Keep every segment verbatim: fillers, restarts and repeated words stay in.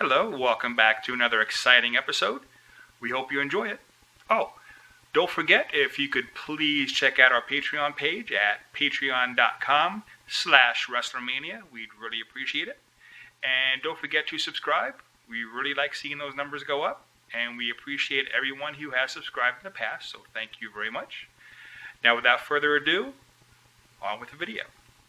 Hello, welcome back to another exciting episode. We hope you enjoy it. Oh, don't forget, if you could please check out our Patreon page at patreon.com slash ResslerMania. We'd really appreciate it. And don't forget to subscribe. We really like seeing those numbers go up. And we appreciate everyone who has subscribed in the past, so thank you very much. Now, without further ado, on with the video.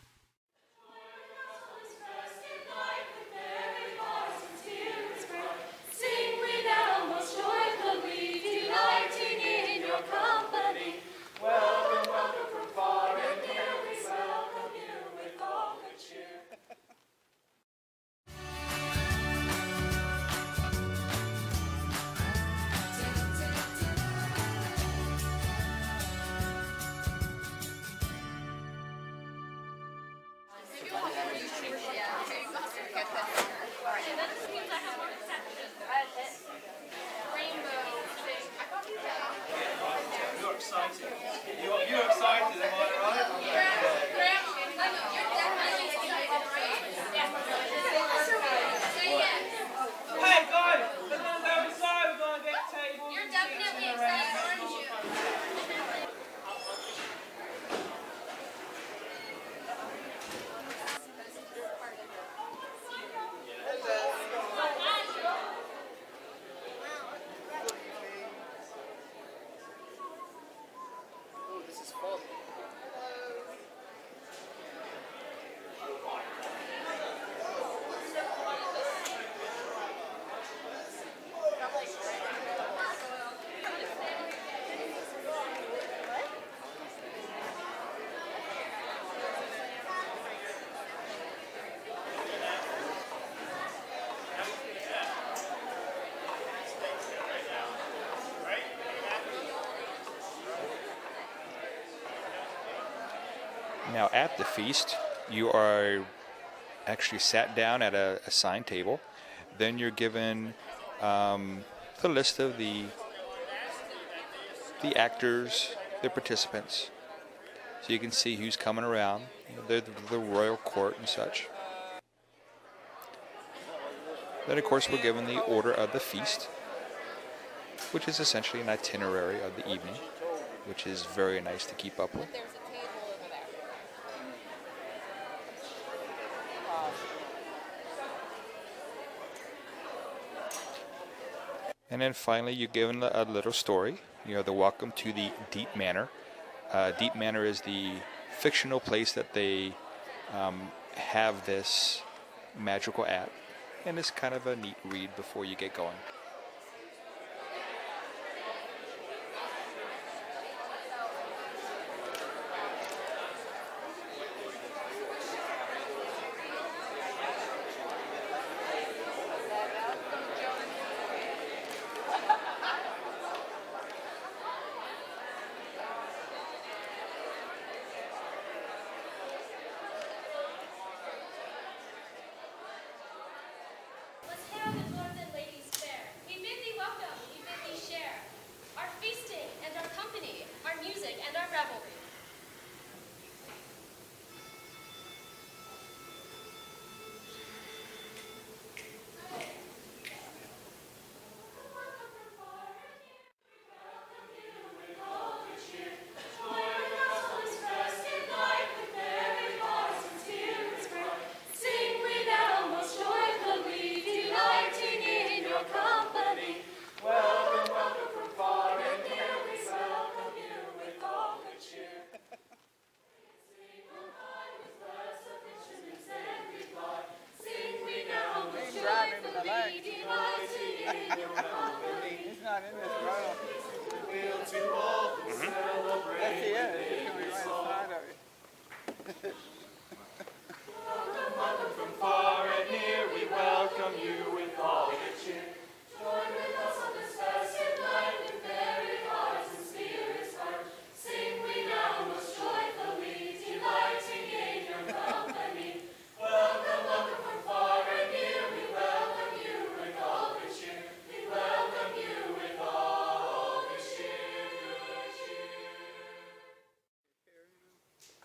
You're, you're excited, am I right? Hey guys, we're going to go inside, we're going to get tables. You're definitely excited, aren't you? Now, at the feast, you are actually sat down at a assigned table. Then you're given um, the list of the the actors, the participants, so you can see who's coming around, you know, the, the royal court and such. Then, of course, we're given the order of the feast, which is essentially an itinerary of the evening, which is very nice to keep up with. And then finally, you're given a little story. You know, the welcome to the Deep Manor. Uh, Deep Manor is the fictional place that they um, have this magical at. And it's kind of a neat read before you get going. He's not in this row. That's the end. He's going to be right inside of you. Welcome from far and near, we welcome you with all the cheer. Join with us on this festive night with merry hearts and spirits hurt. Sing we now most joyfully, delighting in your company. Welcome, welcome from far and near, we welcome you with all the cheer. We welcome you with all the cheer, good cheer.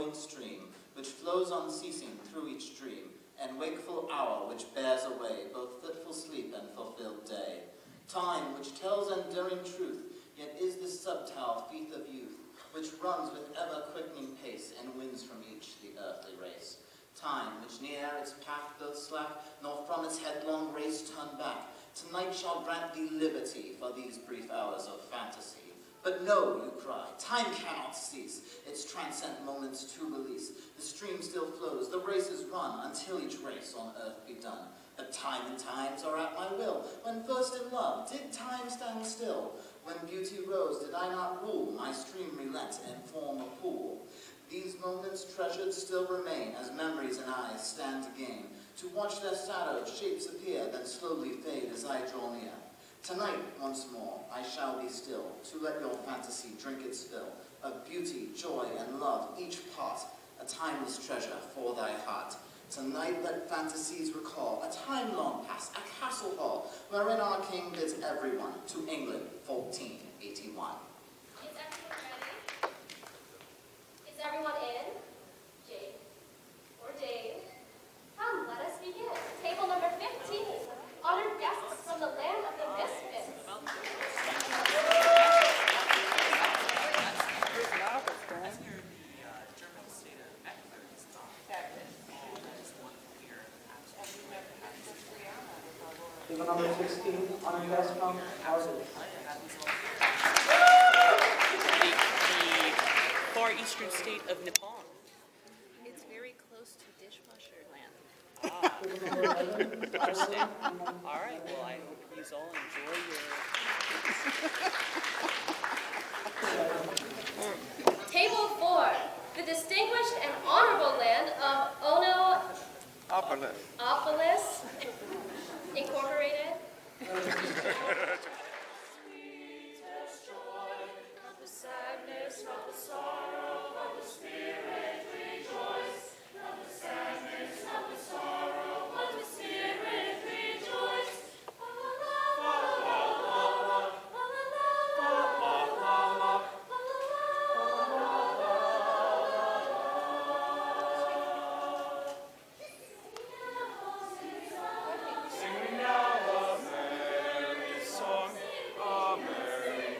flowing stream, which flows unceasing through each dream, and wakeful hour which bears away both fitful sleep and fulfilled day. Time which tells enduring truth, yet is this subtile feet of youth, which runs with ever-quickening pace and wins from each the earthly race. Time which ne'er its path doth slack, nor from its headlong race turn back. Tonight shall grant thee liberty for these brief hours of fantasy. But no, you cry, time cannot cease, its transcendent moments to release. The stream still flows, the race is run, until each race on earth be done. But time and times are at my will. When first in love, did time stand still? When beauty rose, did I not rule? My stream relent and form a pool. These moments treasured still remain, as memories and eyes stand again, to watch their shadows, shapes appear, then slowly fade as I draw near. Tonight, once more, I shall be still, to let your fantasy drink its fill, of beauty, joy, and love, each part, a timeless treasure for thy heart. Tonight let fantasies recall a time long past, a castle hall, wherein our king bids everyone to England, fourteen eighty-one. Is everyone ready? Is everyone in? Jake or Dave? Come, let us begin. Table number fifteen. Honored guests from the land of the misfits. Table number sixteen, honored guest from our The, the far eastern state of Nepal. It's very close to dishwasher land. Ah, interesting. All right, well, I hope you all enjoy your... Table four. The distinguished and honorable land of Ono Opolis Incorporated. Sadness, not the sorrow, but the spirit rejoice. Not the sadness, not the sorrow, but the spirit rejoice. La la la la la, la la la la la, Sing we now a merry song, a merry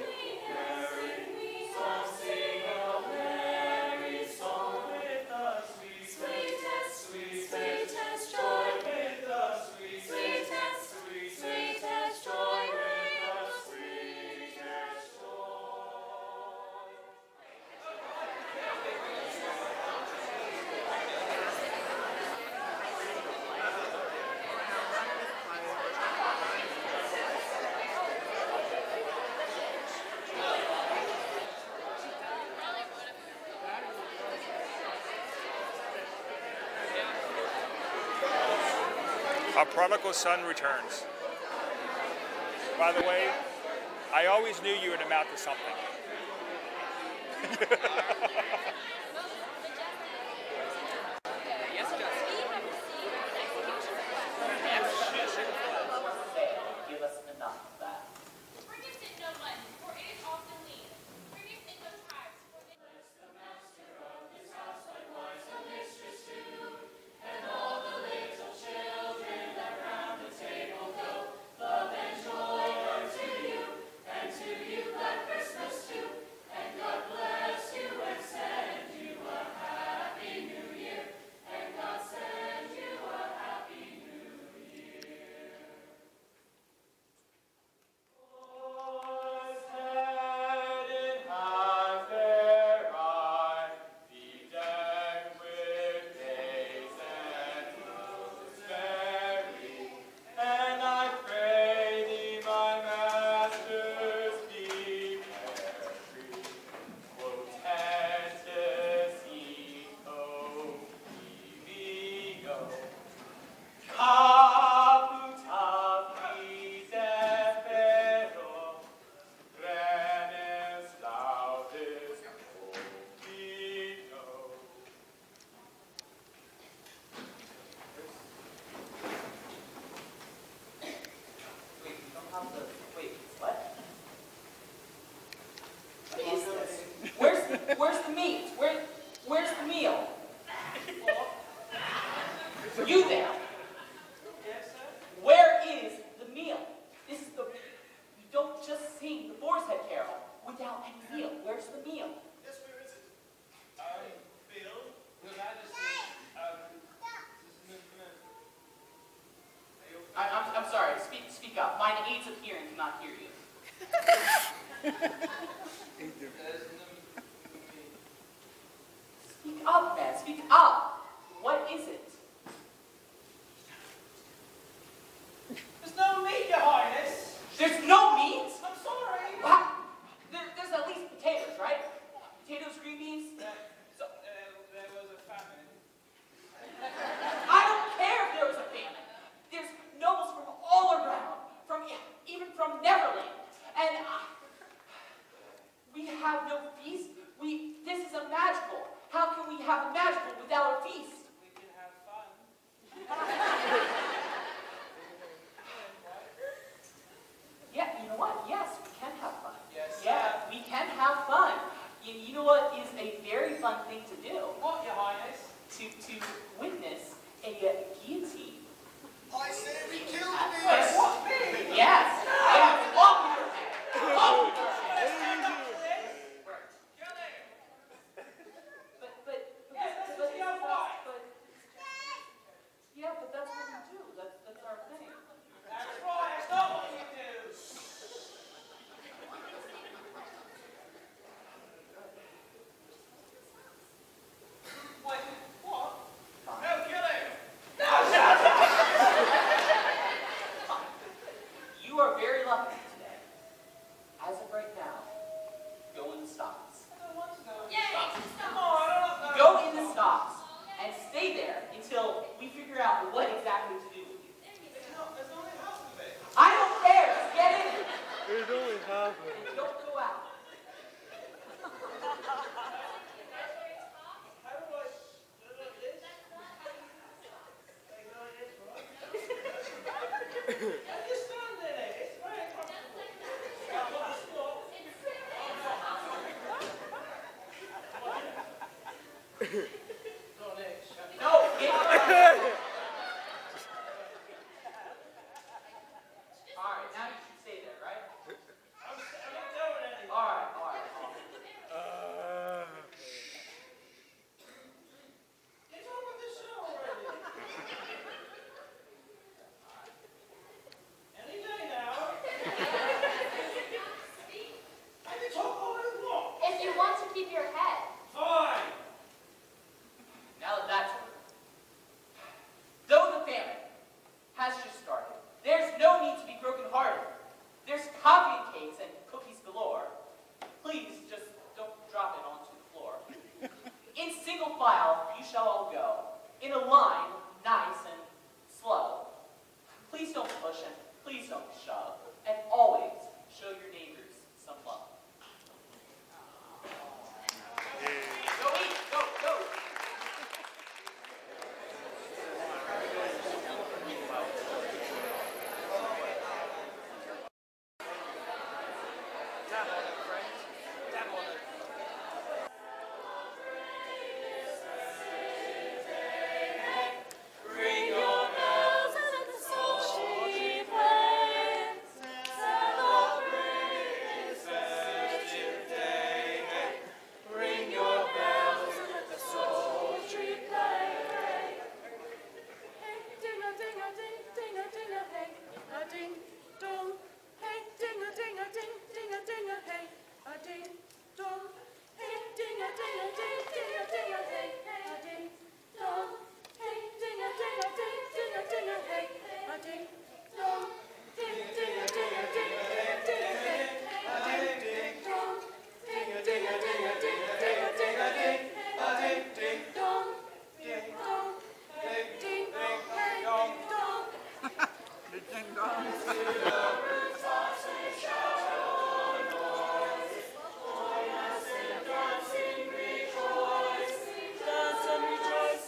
A prodigal son returns. By the way, I always knew you would amount to something. Give us enough of that. Bring us in no one, for it is often lean. Bring us in no times, for it and to you God Christmas too, and God bless you and send you Speak up. Mine aids of hearing cannot hear you. Speak up, man. Speak up. What is it? There's no meat, Your Highness. There's no meat? I'm sorry. What? There, there's at least potatoes, right? Potatoes, green beans? Uh, so, uh, there was a famine. I don't care if there was a famine. There's nobles from all around, from even from Neverland, and uh, we have no feast. We this is a magical. How can we have a magical without a feast? We can have fun. Yeah, you know what? Yes, we can have fun. Yes. Yeah, we can have fun. You, you know what is a very fun thing to do? What, Your Highness? To to witness a uh, guillotine. I say we killed Yes. me. What, me? Yes. Yes. Off with your head. Off with your head. Let's stand up for this. Kill him. But but Yes, that's but, the C R Y. but yeah, but that's what we do. That's that's our thing. That's right, that's not what you do. Wait, what? No, kill him. No, shut up. You are very lucky today. As of right now, go in the stocks. I don't want to go. Yay! Come on, I don't know. Go in the stocks and stay there until we figure out what exactly to do with you. There's no- there's only half of it. I don't care. Just get in. There's only half of And don't go out. How do I do this? I know this, right? I just stand in it. It's very comfortable. Yeah, but it's not. Not it, shut it. No, get out. All right, now you should stay there, right? I'm, I'm not doing anything. All right, all right, all right. Get on with the show already. Any day now. I can talk all I want. If you want to keep your head. Fine. Now that that's over, though the famine has just started, there's no need to be brokenhearted. There's coffee and cakes and cookies galore. Please just don't drop it onto the floor. In single file, you shall all go, in a line, nice and slow. Please don't push and please don't shove, and always show your neighbors some love. Go eat, go, go. Ring your bells and let the sultry play. Celebrate this festive day. Ring your bells and let the sultry play. Hey, ding a ding a ding, ding a ding a hey, a ding dong. Hey, ding a ding a ding, ding a ding a hey, a ding dong. Hey, ding a ding a ding, ding a ding a hey, a ding dong. Hey, ding a ding a ding, ding a ding a hey, a ding dong. Ding ding a ding a ding, ding ding a hey, a ding ding dong. Ding a ding a ding a ding, ding a ding a ding, a ding ding dong. Ding dong. Ding ding dong. Hey, ding dong. Ding dong. Toss and shout on noise. Join us in dancing, rejoice. Dance and rejoice.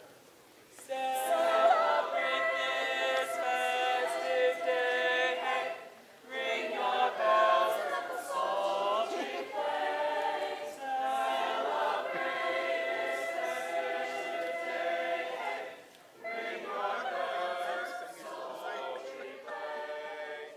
Celebrate this festive day. Ring your bells and let the sultry play. Celebrate this festive day. Ring your bells and let the sultry play.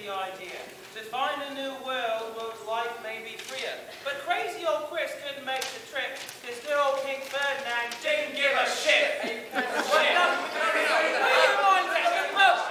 the idea. To find a new world where life may be freer. But crazy old Chris couldn't make the trip, because good old King Ferdinand didn't give a shit. What enough? Come on, Jack, come on.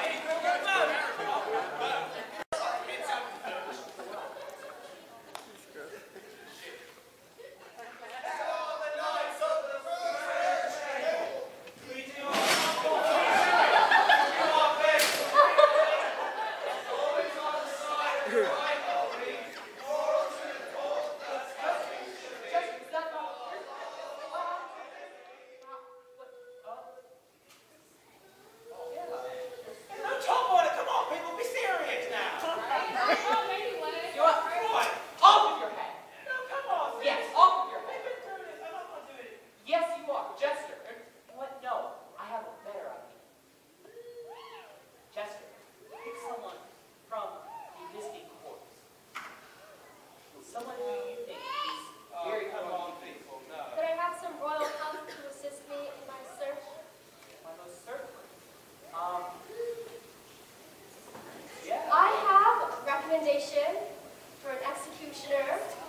For an executioner